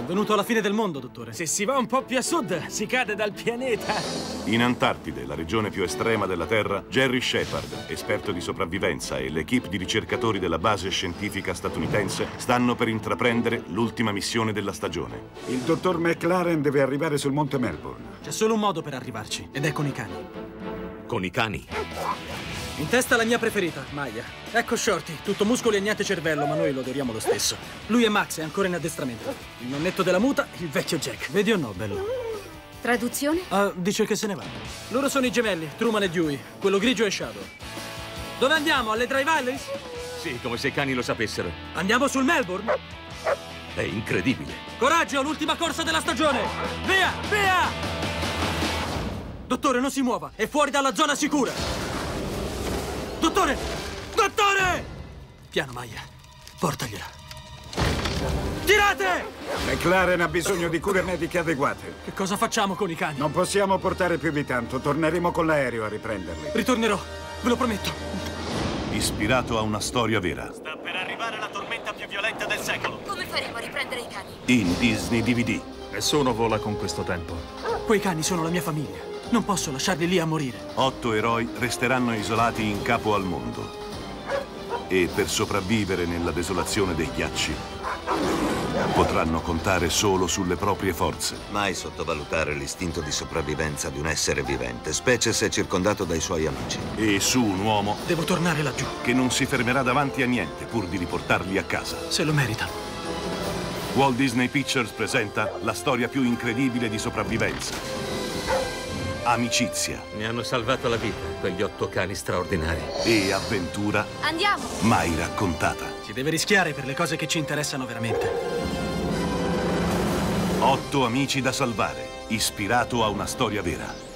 venuto alla fine del mondo, dottore. Se si va un po' più a sud, si cade dal pianeta. In Antartide, la regione più estrema della Terra, Jerry Shepard, esperto di sopravvivenza, e l'equipe di ricercatori della base scientifica statunitense stanno per intraprendere l'ultima missione della stagione. Il dottor McLaren deve arrivare sul Monte Melbourne. C'è solo un modo per arrivarci, ed è con i cani. Con i cani? In testa la mia preferita, Maya. Ecco Shorty, tutto muscoli e niente cervello, ma noi lo adoriamo lo stesso. Lui è Max, è ancora in addestramento. Il nonnetto della muta, il vecchio Jack. Vedi o no, bello? Traduzione? Dice che se ne va. Loro sono i gemelli, Truman e Dewey. Quello grigio è Shadow. Dove andiamo? Alle Dry Valleys? Sì, come se i cani lo sapessero. Andiamo sul Melbourne? È incredibile. Coraggio, l'ultima corsa della stagione! Via, via! Dottore, non si muova, è fuori dalla zona sicura! Dottore! Dottore! Piano, Maya. Portagliela. Tirate! McLaren ha bisogno di cure mediche adeguate. Che cosa facciamo con i cani? Non possiamo portare più di tanto. Torneremo con l'aereo a riprenderli. Ritornerò, ve lo prometto. Ispirato a una storia vera. Sta per arrivare la tormenta più violenta del secolo. Come faremo a riprendere i cani? In Disney DVD. Nessuno vola con questo tempo. Quei cani sono la mia famiglia. Non posso lasciarli lì a morire. 8 eroi resteranno isolati in capo al mondo. E per sopravvivere nella desolazione dei ghiacci, potranno contare solo sulle proprie forze. Mai sottovalutare l'istinto di sopravvivenza di un essere vivente, specie se è circondato dai suoi amici. E su un uomo Devo tornare laggiù. che non si fermerà davanti a niente pur di riportarli a casa. Se lo meritano. Walt Disney Pictures presenta la storia più incredibile di sopravvivenza. Amicizia Mi hanno salvato la vita, quegli 8 cani straordinari. e avventura Andiamo! mai raccontata. Si deve rischiare per le cose che ci interessano veramente. 8 amici da salvare, ispirato a una storia vera.